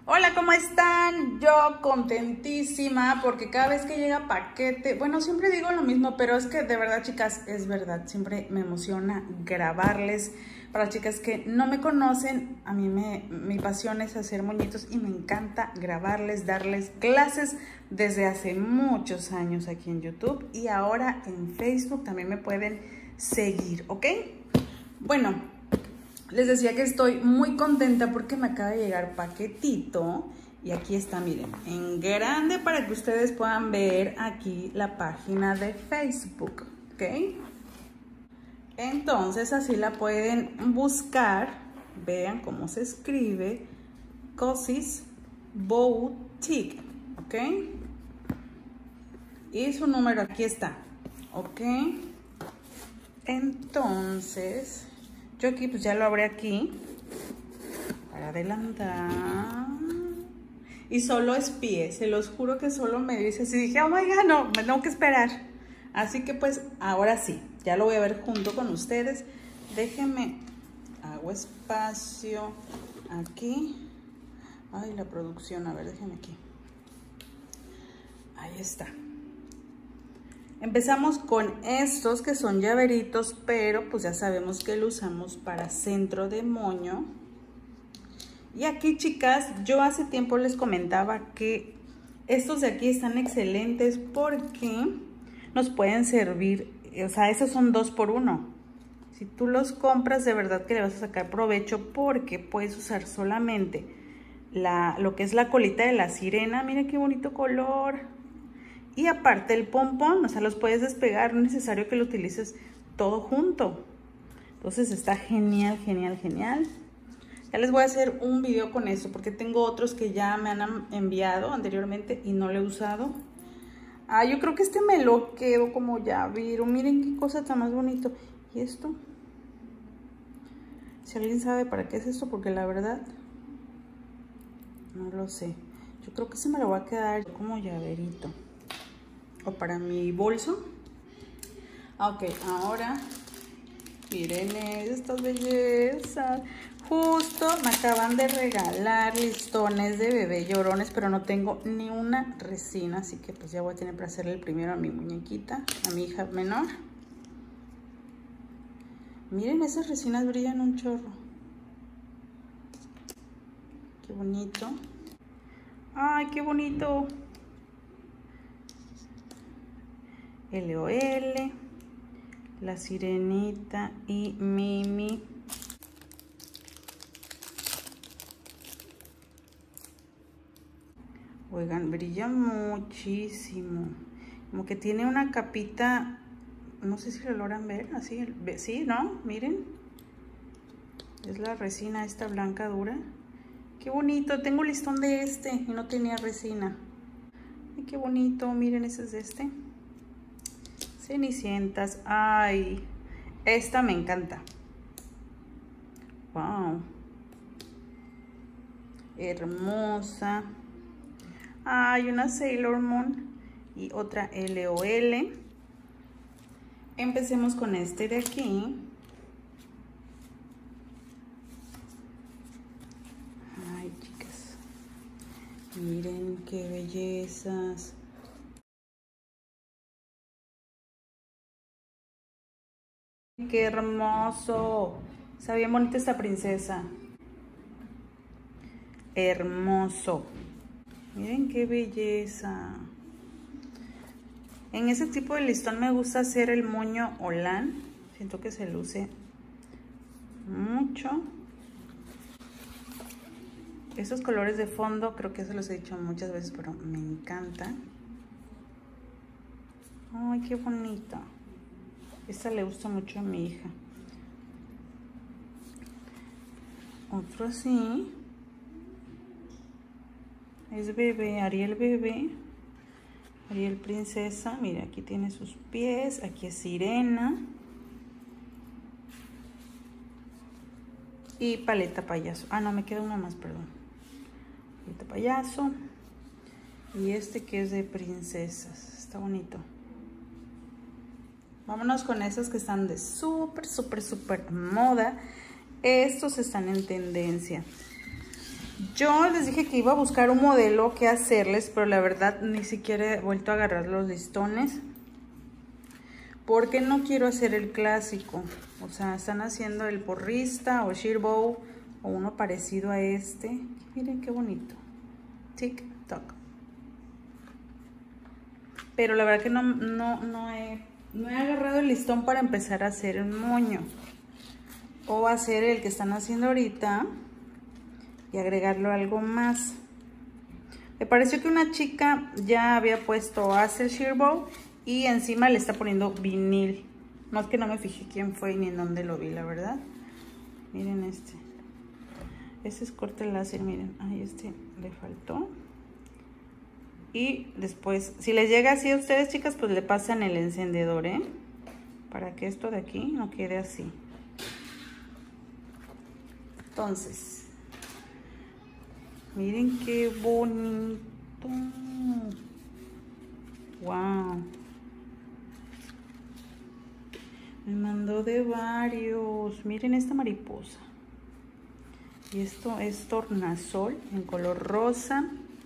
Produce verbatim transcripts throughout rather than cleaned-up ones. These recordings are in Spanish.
Hola, ¿cómo están? Yo contentísima porque cada vez que llega paquete, bueno, siempre digo lo mismo, pero es que de verdad, chicas, es verdad, siempre me emociona grabarles. Para las chicas que no me conocen, a mí me, mi pasión es hacer moñitos y me encanta grabarles, darles clases desde hace muchos años aquí en YouTube y ahora en Facebook también me pueden seguir, ¿ok? Bueno, les decía que estoy muy contenta porque me acaba de llegar paquetito y aquí está, miren, en grande para que ustedes puedan ver aquí la página de Facebook, ¿ok? Entonces así la pueden buscar, vean cómo se escribe, Cosis Boutique, ¿ok? Y su número aquí está, ¿ok? Entonces, yo aquí pues ya lo abrí aquí para adelantar. Y solo espié, se los juro que solo me dice así, dije, oh my God, no, me tengo que esperar. Así que pues ahora sí, ya lo voy a ver junto con ustedes. Déjenme, hago espacio aquí. Ay, la producción, a ver, déjenme aquí. Ahí está. Empezamos con estos que son llaveritos, pero pues ya sabemos que lo usamos para centro de moño. Y aquí, chicas, yo hace tiempo les comentaba que estos de aquí están excelentes porque nos pueden servir, o sea, esos son dos por uno. Si tú los compras, de verdad que le vas a sacar provecho porque puedes usar solamente la, lo que es la colita de la sirena. Mira qué bonito color. Y aparte el pompón, o sea, los puedes despegar, no es necesario que lo utilices todo junto. Entonces está genial, genial, genial. Ya les voy a hacer un video con eso porque tengo otros que ya me han enviado anteriormente y no lo he usado. Ah, yo creo que este me lo quedo como llavero. Miren qué cosa tan más bonito. ¿Y esto? Si alguien sabe para qué es esto, porque la verdad no lo sé. Yo creo que se me lo va a quedar como llaverito. O para mi bolso. Ok, ahora miren estas bellezas. Justo me acaban de regalar listones de bebé llorones, pero no tengo ni una resina, así que pues ya voy a tener para hacerle el primero a mi muñequita, a mi hija menor. Miren, esas resinas brillan un chorro. Qué bonito. Ay, qué bonito. L O L, la sirenita y Mimi. Oigan, brilla muchísimo. Como que tiene una capita, no sé si lo logran ver, así, sí, ¿no? Miren. Es la resina esta blanca dura. Qué bonito, tengo un listón de este y no tenía resina. Ay, qué bonito, miren, ese es de este. Cenicientas, ay, esta me encanta. Wow, hermosa. Hay una Sailor Moon y otra L O L. Empecemos con este de aquí. Ay, chicas, miren qué bellezas. Qué hermoso. Está bien bonita esta princesa. Hermoso. Miren qué belleza. En ese tipo de listón me gusta hacer el moño holán. Siento que se luce mucho. Esos colores de fondo, creo que se los he dicho muchas veces, pero me encanta. Ay, qué bonita. Esta le gusta mucho a mi hija. Otro así. Es bebé, Ariel bebé. Ariel princesa. Mira, aquí tiene sus pies. Aquí es sirena. Y paleta payaso. Ah, no, me queda una más, perdón. Paleta payaso. Y este que es de princesas. Está bonito. Vámonos con esos que están de súper, súper, súper moda. Estos están en tendencia. Yo les dije que iba a buscar un modelo que hacerles, pero la verdad ni siquiera he vuelto a agarrar los listones. Porque no quiero hacer el clásico. O sea, están haciendo el porrista o Shirbow o uno parecido a este. Miren qué bonito. Tic toc. Pero la verdad que no, no, no, he, no he agarrado el listón para empezar a hacer un moño. O hacer el que están haciendo ahorita y agregarlo a algo más. Me pareció que una chica ya había puesto hacer Shirbow y encima le está poniendo vinil. No es que no me fijé quién fue ni en dónde lo vi, la verdad. Miren este. Este es corte láser, miren. Ay, este le faltó. Y después, si les llega así a ustedes, chicas, pues le pasan el encendedor, ¿eh? Para que esto de aquí no quede así. Entonces, miren qué bonito. Wow. Me mandó de varios. Miren esta mariposa. Y esto es tornasol en color rosa.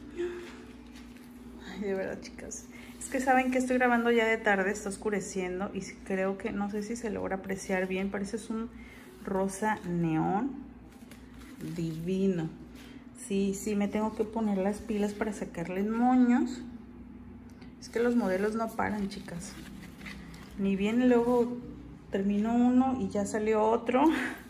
Ay, de verdad, chicas. Es que saben que estoy grabando ya de tarde, está oscureciendo. Y creo que, no sé si se logra apreciar bien. Parece es un rosa neón. Divino. Sí, sí, me tengo que poner las pilas para sacarles moños. Es que los modelos no paran, chicas. Ni bien luego terminó uno y ya salió otro.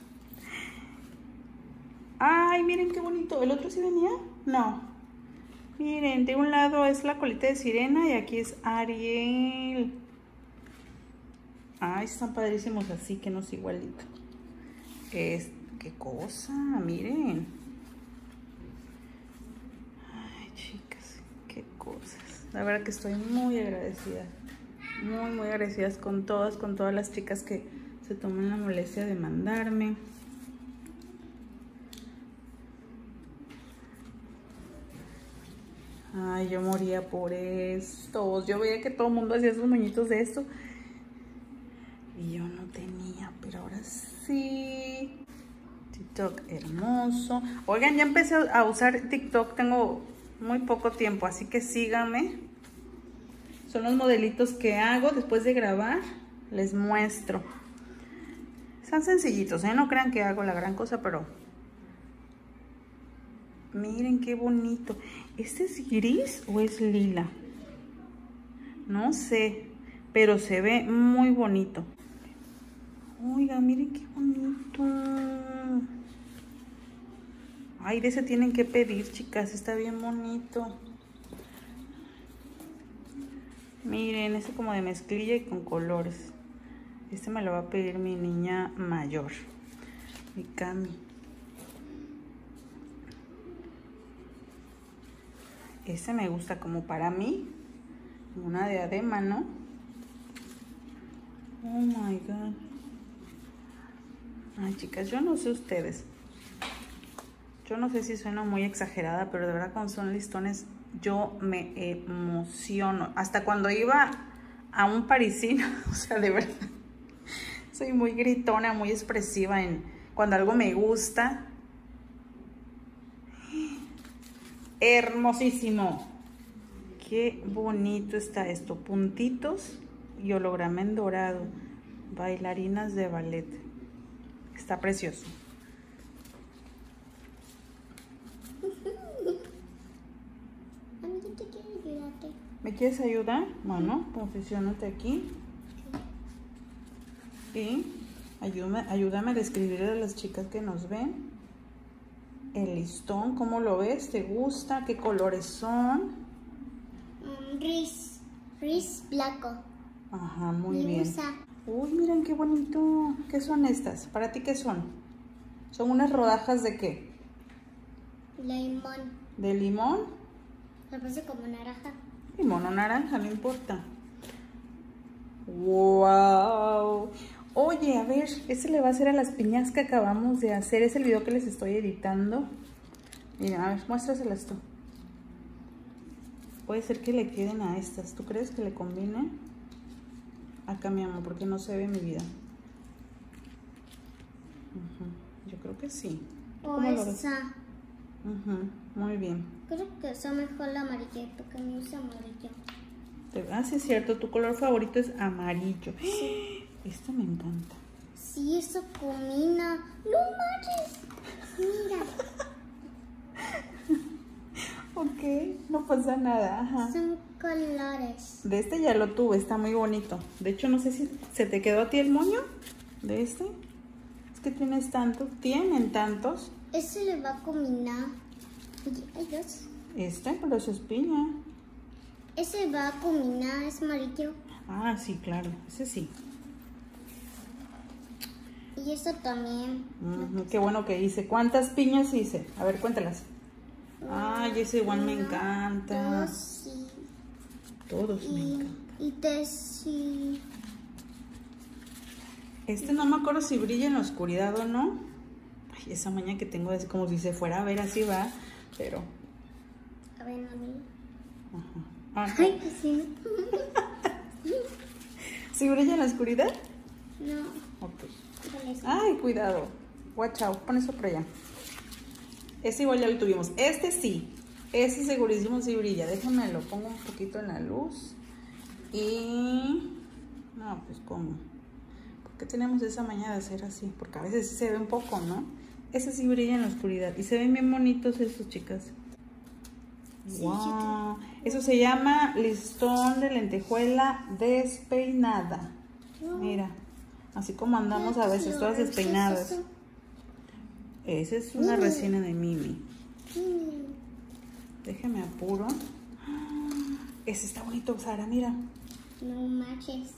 Ay, miren qué bonito. ¿El otro sí venía? No. Miren, de un lado es la colita de sirena y aquí es Ariel. Ay, están padrísimos así, que no es igualito. Es, qué cosa, miren. Ay, chicas, qué cosas. La verdad que estoy muy agradecida. Muy, muy agradecidas con todas, con todas las chicas que se toman la molestia de mandarme. Ay, yo moría por estos. Yo veía que todo el mundo hacía sus moñitos de esto. Y yo no tenía, pero ahora sí. TikTok hermoso. Oigan, ya empecé a usar TikTok. Tengo muy poco tiempo, así que síganme. Son los modelitos que hago después de grabar. Les muestro. Están sencillitos, ¿eh? No crean que hago la gran cosa, pero... Miren qué bonito. ¿Este es gris o es lila? No sé, pero se ve muy bonito. Oigan, miren qué bonito. Ay, de ese tienen que pedir, chicas. Está bien bonito. Miren, este como de mezclilla y con colores. Este me lo va a pedir mi niña mayor, mi Cami. Este me gusta como para mí. Una diadema, ¿no? Oh my God. Ay, chicas, yo no sé ustedes. Yo no sé si suena muy exagerada, pero de verdad cuando son listones yo me emociono. Hasta cuando iba a un parisino, o sea, de verdad. Soy muy gritona, muy expresiva en cuando algo me gusta. Hermosísimo. Qué bonito está esto. Puntitos y holograma en dorado. Bailarinas de ballet. Está precioso. ¿Me quieres ayudar? Bueno, posiciónate aquí. Y ayúdame, ayúdame a describirle a las chicas que nos ven. El listón, ¿cómo lo ves? ¿Te gusta? ¿Qué colores son? Um, gris, gris blanco. Ajá, muy bien. Usa. Uy, miren qué bonito. ¿Qué son estas? ¿Para ti qué son? ¿Son unas rodajas de qué? Limón. ¿De limón? Me parece como naranja. Limón o naranja, no importa. ¡Wow! Oye, a ver, este le va a hacer a las piñas que acabamos de hacer. Es el video que les estoy editando. Mira, a ver, muéstraselas tú. Puede ser que le queden a estas. ¿Tú crees que le combine? Acá, mi amor, porque no se ve mi vida. Uh-huh. Yo creo que sí. O ¿Cómo lo ves? esa. Uh-huh. Muy bien. Creo que usa mejor el amarillo porque me usa amarillo. Ah, sí es cierto, tu color favorito es amarillo. Sí. Esto me encanta. Sí, eso combina. No manches. Mira. Ok, no pasa nada. Ajá. Son colores. De este ya lo tuve, está muy bonito. De hecho, no sé si se te quedó a ti el moño de este. Es que tienes tantos, tienen tantos. Ese le va a combinar. Oye, hay dos. Este, pero eso es piña. Ese va a combinar, es amarillo. Ah, sí, claro, ese sí. Y eso también. Uh-huh, qué bueno que hice. ¿Cuántas piñas hice? A ver, cuéntalas. Ay, ese igual me encanta. Dos, sí. Todos y, me encantan. Y tres, sí. Este no me acuerdo si brilla en la oscuridad o no. Ay, esa maña que tengo es como si se fuera a ver así, va. Pero... A ver, a ver. Ajá. Ah, Ay, que sí. ¿Sí brilla en la oscuridad? No. Ok. ¿Cuál es? Ay, cuidado. Watch out. Pon eso por allá. Este igual ya lo tuvimos. Este sí. Este segurísimo sí brilla. Déjame lo pongo un poquito en la luz. Y... No, pues ¿cómo? ¿Por qué tenemos esa maña de hacer así? Porque a veces sí se ve un poco, ¿no? Ese sí brilla en la oscuridad. Y se ven bien bonitos estos, chicas. Sí, Wow. Eso se llama listón de lentejuela despeinada. Wow. Mira. Así como andamos a veces todas despeinadas. Esa es una Mm. resina de Mimi. Mm. Déjame apuro. Ese está bonito, Sara, mira. No manches.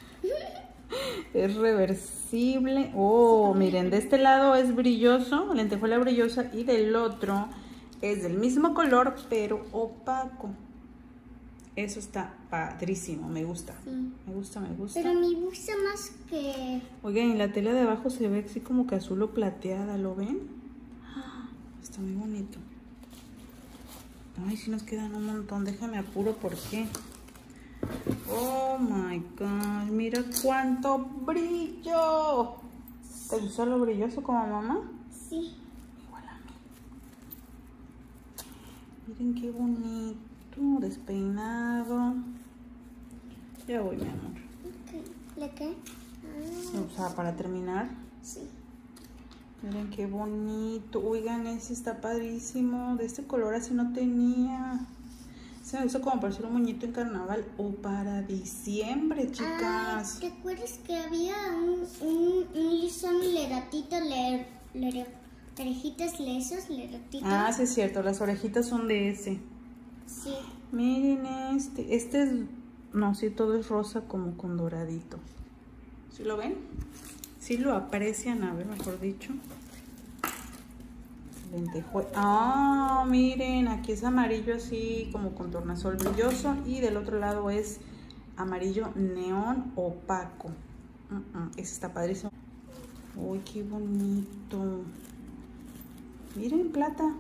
Es reversible. Oh, miren, de este lado es brilloso, lentejuela brillosa, y del otro es del mismo color, pero opaco. Eso está padrísimo, me gusta. Sí. Me gusta, me gusta. Pero me gusta más que... Oigan, y la tela de abajo se ve así como que azul o plateada, ¿lo ven? Está muy bonito. Ay, sí nos quedan un montón. Déjame apuro, ¿por qué? Oh my God, mira cuánto brillo. ¿Te gusta lo brilloso como mamá? Sí. Igual a mí. Miren qué bonito, despeinado. Ya voy, mi amor. Okay. ¿Le qué? Ah, O sea, para terminar. sí. Miren qué bonito. Oigan, ese está padrísimo. De este color así no tenía. Se me hizo como para hacer un moñito en carnaval o para diciembre, chicas. Ah, ¿te acuerdas que había un, un, un listón leratito, le, le, orejitas lesos, leratitos? Ah, sí es cierto, las orejitas son de ese. Sí. Miren este. Este es... No, sí, todo es rosa como con doradito. ¿Sí lo ven? Sí lo aprecian, a ver, mejor dicho. Lentejuela. Ah, miren, aquí es amarillo así como con tornasol brilloso y del otro lado es amarillo neón opaco. Uh -uh, ese está padrísimo. Uy, qué bonito. Miren, plata.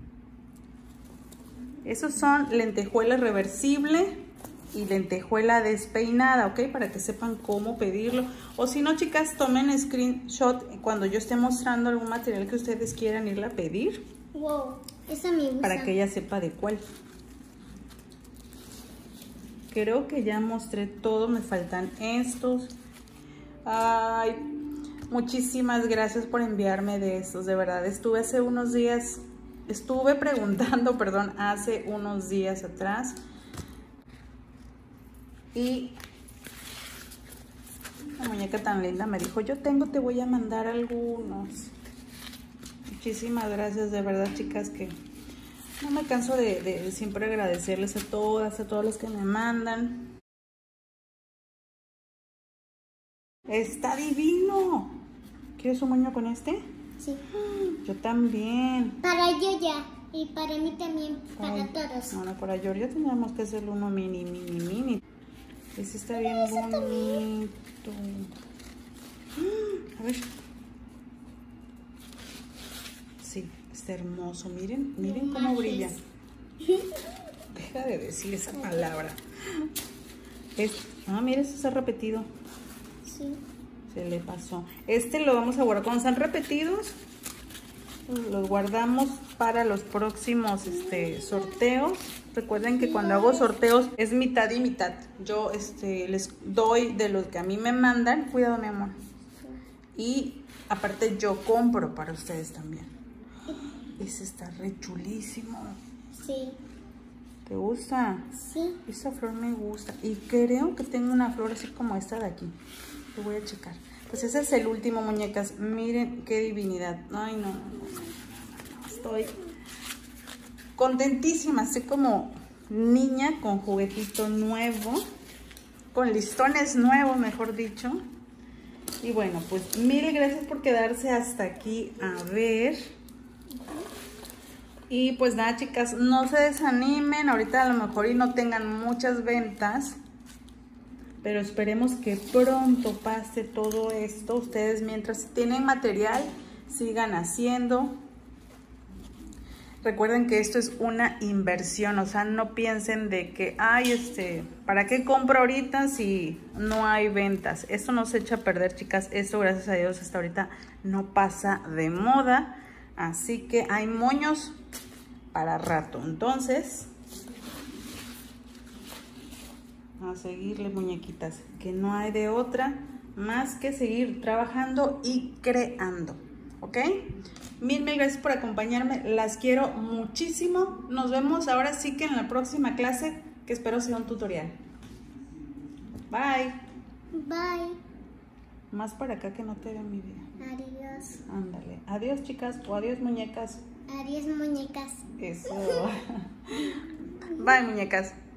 Esos son lentejuela reversible y lentejuela despeinada, ¿ok? Para que sepan cómo pedirlo. O si no, chicas, tomen screenshot cuando yo esté mostrando algún material que ustedes quieran irla a pedir. Wow, esa me gusta. Para que ella sepa de cuál. Creo que ya mostré todo, me faltan estos. Ay, muchísimas gracias por enviarme de estos, de verdad. Estuve hace unos días, estuve preguntando, perdón, hace unos días atrás. Y la muñeca tan linda me dijo, yo tengo, te voy a mandar algunos. Muchísimas gracias, de verdad, chicas, que no me canso de, de siempre agradecerles a todas, a todos los que me mandan. Está divino. ¿Quieres un moño con este? Sí. Yo también. Para yo ya. Y para mí también, para Ay, todos. Bueno, para Georgia tendríamos que hacerle uno mini, mini, mini. Ese está bien bonito. A ver. Sí, está hermoso. Miren, miren cómo brilla. Deja de decir esa palabra. Es, ah, mira, eso se ha repetido. Sí. Se le pasó. Este lo vamos a guardar. Cuando están repetidos, los guardamos para los próximos este, sorteos. Recuerden que cuando hago sorteos es mitad y mitad. Yo este, les doy de los que a mí me mandan. Cuidado, mi amor. Y aparte yo compro para ustedes también. Ese está re chulísimo. Sí. ¿Te gusta? Sí. Esa flor me gusta. Y creo que tengo una flor así como esta de aquí. Lo voy a checar. Pues ese es el último, muñecas. Miren qué divinidad. Ay, no, no, no, no, no, no. Estoy contentísima. Estoy como niña con juguetito nuevo. Con listones nuevos, mejor dicho. Y bueno, pues mil gracias por quedarse hasta aquí a ver. Y pues nada, chicas, no se desanimen. Ahorita a lo mejor y no tengan muchas ventas, pero esperemos que pronto pase todo esto. Ustedes mientras tienen material, sigan haciendo. Recuerden que esto es una inversión, o sea, no piensen de que, ay, este, ¿para qué compro ahorita si no hay ventas? Esto no se echa a perder, chicas. Esto, gracias a Dios, hasta ahorita no pasa de moda. Así que hay moños para rato. Entonces, a seguirle, muñequitas, que no hay de otra más que seguir trabajando y creando. ¿Ok? Mil, mil gracias por acompañarme. Las quiero muchísimo. Nos vemos ahora sí que en la próxima clase, que espero sea un tutorial. Bye. Bye. Más para acá que no te vea mi vida. Adiós. Ándale. Adiós, chicas. O adiós, muñecas. Adiós, muñecas. Eso. Bye, muñecas.